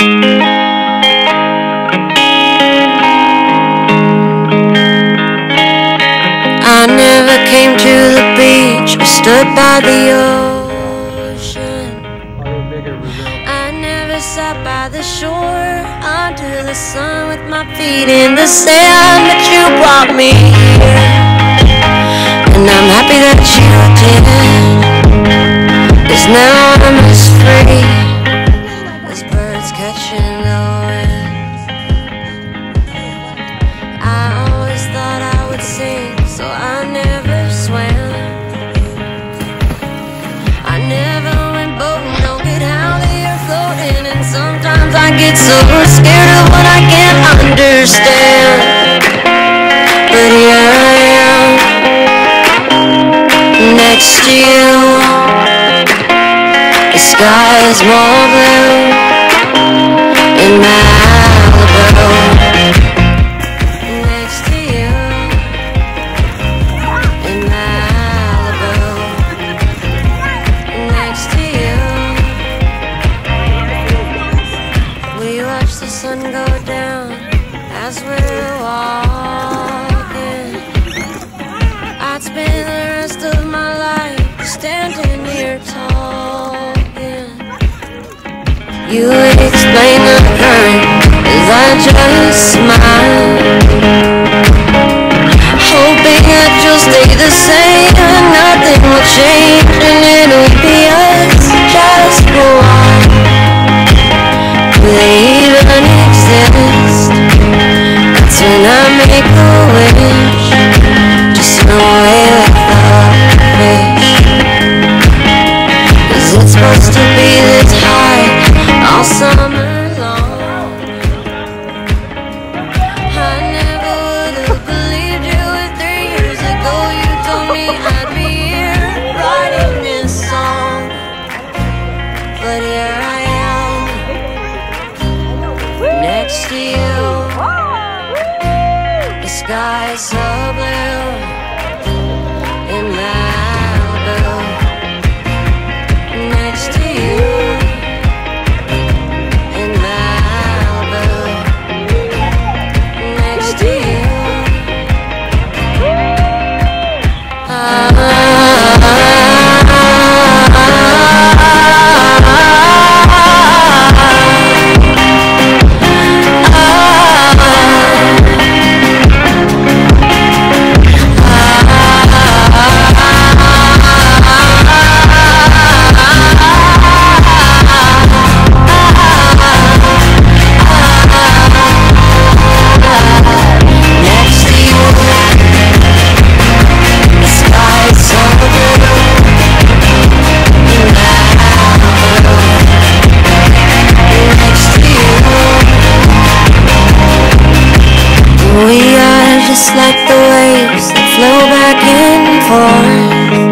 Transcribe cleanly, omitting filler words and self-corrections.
I never came to the beach or stood by the ocean. I never sat by the shore under the sun with my feet in the sand, but you brought me here, and I'm happy that you did, 'cause now I'm as free as birds catching the wind. I always thought I would sing, so I never swam. I never went boating, don't get how you're floating, and sometimes I get so scared of what I can't understand. But here I am, next to you. The sky is more blue in Malibu. Next to you in Malibu. Next to you. We watch the sun go down as we're walking. I'd spend the rest of my life standing here talking. You explain the current as I just smile, hoping that you'll stay the same and nothing will change, and it'll be us just for a while. Do they even exist? That's when I make a wish, just run away with the fish. 'Cause it's supposed to be this high all summer long. I never would have believed you if 3 years ago you told me I'd be here writing this song. But here I am, next to you. The sky's so blue in Malibu. Next to you in Malibu. Next to you. We are just like the waves that flow back and forth.